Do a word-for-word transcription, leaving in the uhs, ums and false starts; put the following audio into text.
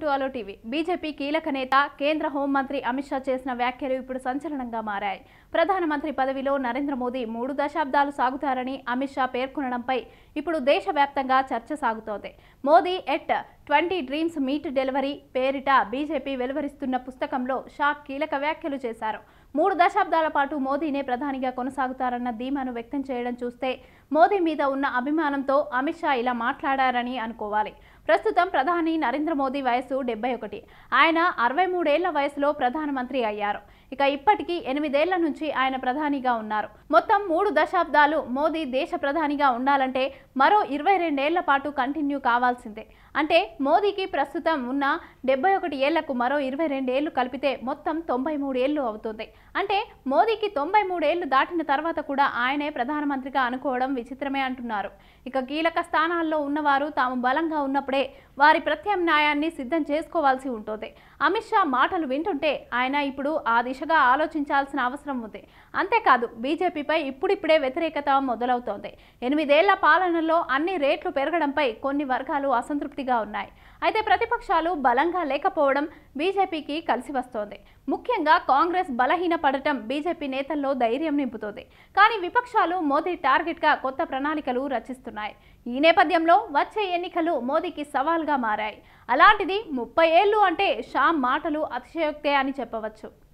To ఆలో TV. BJP కీలక నేత కేంద్ర హోంమంత్రి అమిత్ షా చేసిన వ్యాఖ్యలు ఇప్పుడు సంచలనంగా మారాయి. ప్రధానమంత్రి పదవిలో నరేంద్ర మోదీ మూడు దశాబ్దాలు సాగుతారని అమిత్ షా పేర్కొనడంపై ఇప్పుడు దేశవ్యాప్తంగా చర్చ సాగుతోంది. Modi at twenty dreams meet delivery పేరిట బీజేపీ వెలువరిస్తున్న పుస్తకంలో షా కీలక వ్యాఖ్యలు చేశారు. మూడు దశాబ్దాల పాటు మోదీనే ప్రధానిగా కొనసాగుతారన్న ధీమాను వ్యక్తం చేయడం చూస్తే మోదీ మీద ఉన్న అభిమానంతో అమిత్ షా ఇలా మాట్లాడారని అనుకోవాలి. ప్రస్తుతం ప్రధాని నరేంద్ర మోదీ వయసు డెబ్బై ఒకటి. ఆయన అరవై మూడేళ్ల వయసులో ప్రధానమంత్రి అయ్యారు. ఇక ఇప్పటికీ ఎనిమిదేళ్ల నుంచి ఆయన ప్రధానిగా ఉన్నారు. మొత్తం మూడు దశాబ్దాలు మోదీ దేశ ప్రధానిగా ఉండాలంటే మరో ఇరవై రెండేళ్ల పాటు కంటిన్యూ కావాల్సిందే. అంటే మోదీకి ప్రస్తుతం ఉన్న డెబ్బై ఒకటి ఏళ్లకు మరో ఇరవై రెండేళ్లు కలిపితే మొత్తం తొంభై మూడు ఏళ్లు అవుతుంది. అంటే మోదీకి తొంభై మూడేళ్లు దాటిన తర్వాత కూడా ఆయనే ప్రధానమంత్రిగా అనుకోవడం విచిత్రమే అంటున్నారు. ఇక కీలక స్థానాల్లో ఉన్నవారు తాము బలంగా ఉన్నప్పుడే వారి ప్రత్యామ్నాయాన్ని సిద్ధం చేసుకోవాల్సి ఉంటుంది. అమిత్ షా మాటలు వింటుంటే ఆయన ఇప్పుడు ఆ దిశగా ఆలోచించాల్సిన అవసరం ఉంది. అంతేకాదు బీజేపీపై ఇప్పుడిప్పుడే వ్యతిరేకత మొదలవుతోంది. ఎనిమిదేళ్ల పాలనలో అన్ని రేట్లు పెరగడంపై కొన్ని వర్గాలు అసంతృప్తిగా ఉన్నాయి. అయితే ప్రతిపక్షాలు బలంగా లేకపోవడం బీజేపీకి కలిసి వస్తోంది. ముఖ్యంగా కాంగ్రెస్ బలహీన పడటం బీజేపీ నేతల్లో ధైర్యం నింపుతోంది. కానీ విపక్షాలు మోదీ టార్గెట్గా కొత్త ప్రణాళికలు రచిస్తున్నాయి. ఈ నేపథ్యంలో వచ్చే ఎన్నికలు మోదీకి సవాల్గా మారాయి. అలాంటిది ముప్పై ఏళ్లు అంటే షా మాటలు అతిశయోక్తే అని చెప్పవచ్చు.